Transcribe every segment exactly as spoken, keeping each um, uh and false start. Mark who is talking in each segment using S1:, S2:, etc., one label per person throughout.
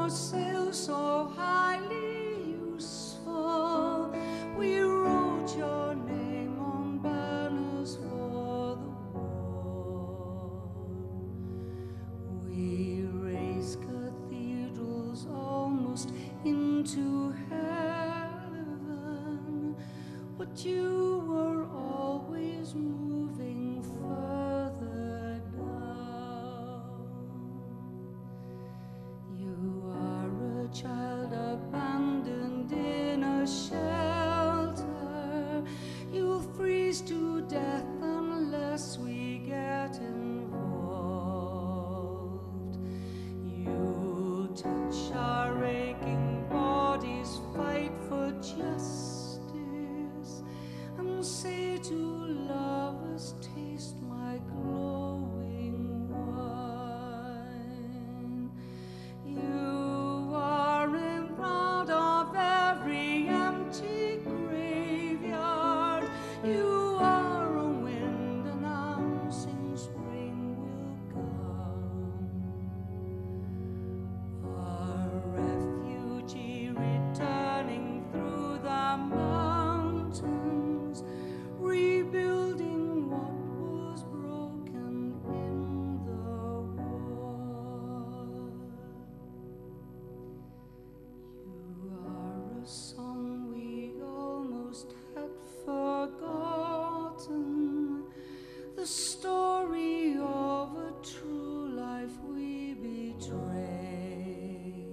S1: sail so highly useful. We wrote your name on banners for the war. We raised cathedrals almost into heaven, but you were always moving further down. You are a child abandoned in a shelter. You'll freeze to death unless we get involved. You'll touch our aching bodies, fight for justice, and say to lovers, taste my glowing wine. You are in front of every empty graveyard. You are a wind announcing spring will come. A refugee returning through the mountains, rebuilding what was broken in the war. You are a song we almost had forgotten, the story of a true life we betrayed.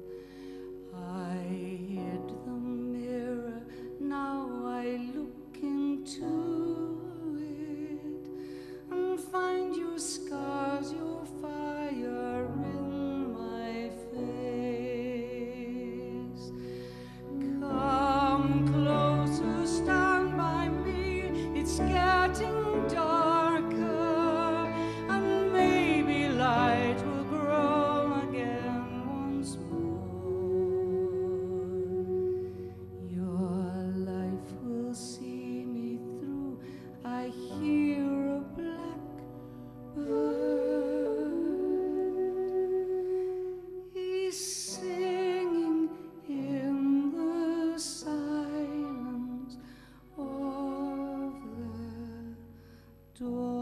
S1: I hid the mirror, now I look into it and find your scars, your fire in my face. Come closer, stand by me, it's getting darker, and maybe light will grow again once more. Your life will see me through. I hear a blackbird. He's singing in the silence of the door.